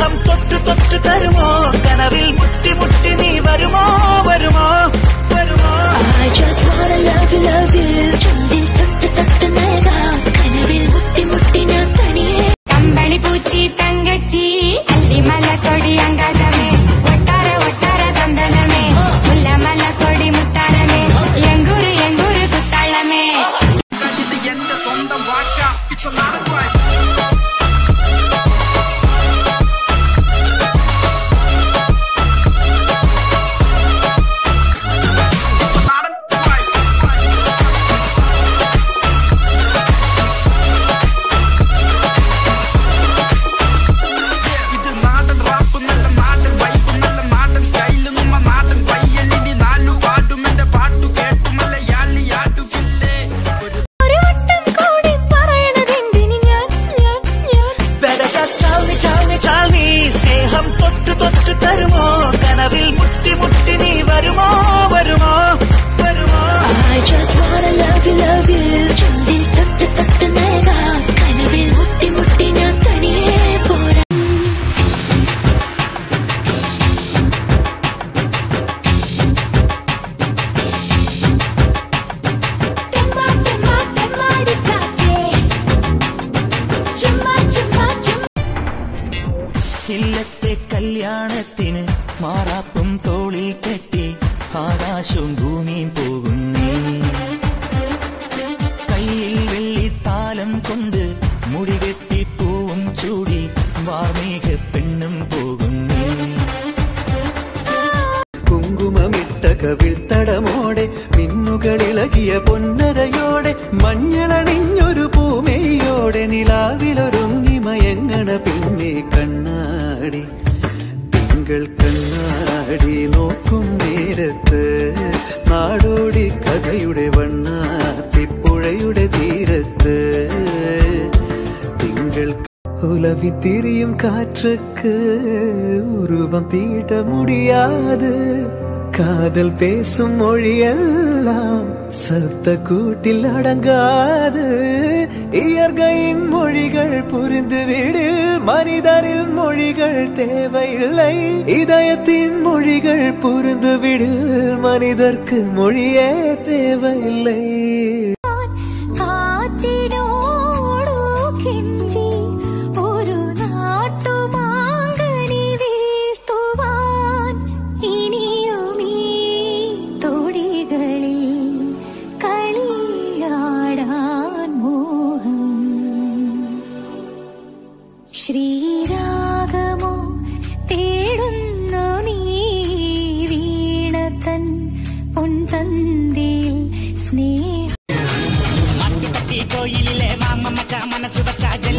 സ്നേഹം തൊട്ടു തൊട്ടു തരുമോ കനവിൽ മുട്ടി മുട്ടി നീ വരുമോ വരുമോ വരുമോ I just wanna love you ചുണ്ടിൽ തൊട്ടു തൊട്ടു നൽകാം കനവിൽ മുട്ടി മുട്ടി ഞാൻ തനിയെ കമ്പളി പൂച്ചി തങ്കച്ചി അല്ലിമല കൊടി അങ്കാതമേ ഒട്ടാര ഒട്ടാര സന്തനമേ മുല്ലമല കൊടി മുത്താരമേ എങ്കൂര് എങ്കൂര് കുത്താളമേ എന്റെ സ്വന്തം വാക്ക സ്നേഹം തൊട്ടു തൊട്ടു തരുമോ കനവിൽ മുട്ടി മുട്ടി നീ വരുമോ വരുമോ വരുമോ I just wanna love you ചുണ്ടിൽ തൊട്ടു തൊട്ടു നൽകാം കനവിൽ മുട്ടി മുട്ടി ഞാൻ തനിയെ പോരാ ഇല്ലത്തെ കല്യാണത്തിന് മാറാപ്പും തോളിൽ കെട്ടി ആകാശവും ഭൂമിയും പോകുന്നേ കയ്യിൽ വെള്ളിത്താലം കൊണ്ട് മുടി കെട്ടി പൂവും ചൂടി വാർമേഘ പെണ്ണും പോകുന്നേ കുങ്കുമമിട്ട കവിൾ തടമോടെ മിന്നുകളിളകിയ പൊന്നരയോടെ മഞ്ഞളണിഞ്ഞൊരു പൂമേയോടെ നിലാവിലൊരുങ്ങി മയങ്ങണ പിന്നെ കണ്ണാടി തിങ്കൾ കണ്ണാടി നോക്കും നേരത്ത് നാടോടി കഥയുടെ വണ്ണാത്തിപ്പുഴയുടെ തീരത്ത് തിങ്കൾ உலவி திரியும் காற்றுக்கு உருவம் தீட்ட முடியாது காதல் பேசும் மொழியெல்லாம் சப்த கூட்டில் அடங்காது இயற்கையின் மொழிகள் புரிந்துவிடு மனிதரில் மொழிகள் தேவையில்லை இதயத்தின் மொழிகள் புரிந்துவிடு மனிதர்க்கு மொழியே தேவையில்லை ശ്രീരാഗമോ തേടുന്നു നീ വീണതൻ പൊൻതന്തിൽ സ്നേഹം കോയിലിലെ മാമ മച്ച മനസ്സ് വച്ച